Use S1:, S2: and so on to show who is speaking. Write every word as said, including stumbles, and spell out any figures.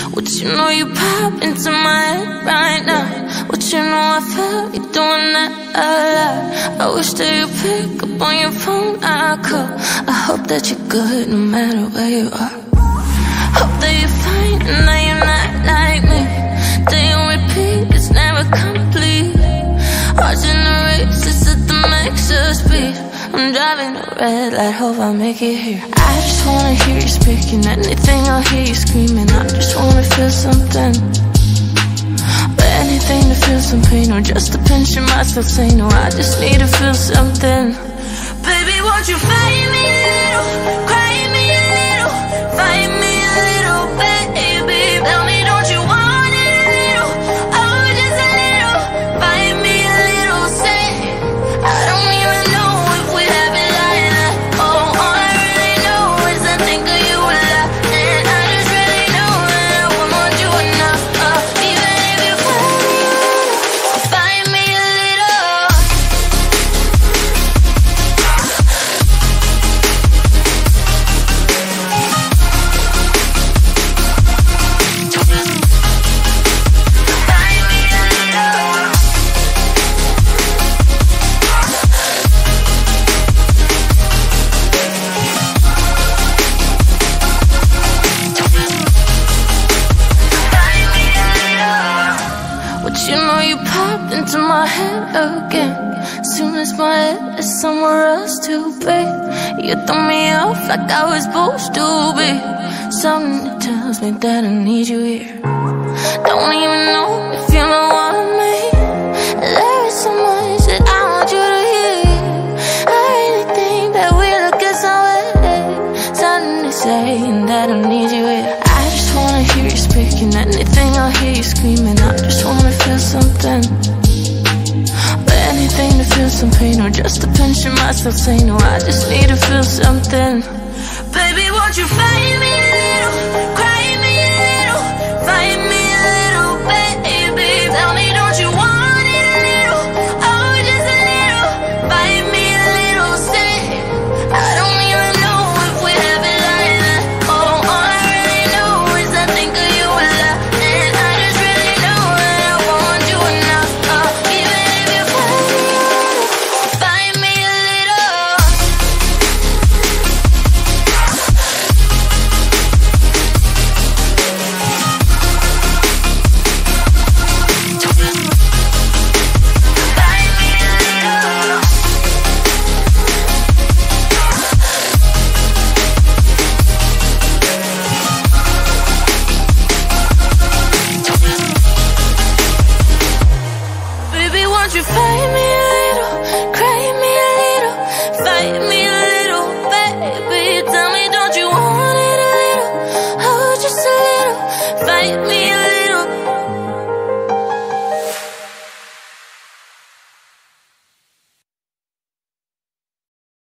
S1: Would you know you pop into my head right now? Would you know I felt you doing that a lot? I wish that you pick up on your phone, I call. I hope that you're good no matter where you are. Hope that you're fine and that you're not like me. That you repeat, it's never complete. Watching the races at the max of speed. I'm driving a red light, hope I make it here. I just wanna hear you speaking, anything I'll hear you screaming. I just wanna feel something, but anything to feel some pain, or just to pinch in myself, say no, I just need to feel something. Baby, won't you fight me a little, cry me a little, fight me a little, baby. Tell me, don't you want it a little, oh, just a little, fight me a little, say, I don't even know if we have it like that. Oh, all I really know is I think of you a lot, and I just really know that I won't want you enough. uh, Even if you fight me a little. But you know you popped into my head again. Soon as my head is somewhere else to be, you throw me off like I was supposed to be. Something that tells me that I need you here. Don't even know if you know what I mean. There is so much that I want you to hear. I really think that we look at somewhere. Something to say that I need you here. I just wanna hear you speaking, anything I'll hear you screaming. I just wanna feel something, but anything to feel some pain, or just to pinch in myself, say no, I just need to feel something. Baby, won't you fight me a little, cry me a little, fight me a little, baby. Tell me, don't you want it a little, oh, just a little, fight me a little, say, I don't even know if we have it like that. Oh, all I really know is I think of you a lot, and I just really know that I won't want you enough. uh, Even if you fight me a little. Baby, won't you fight me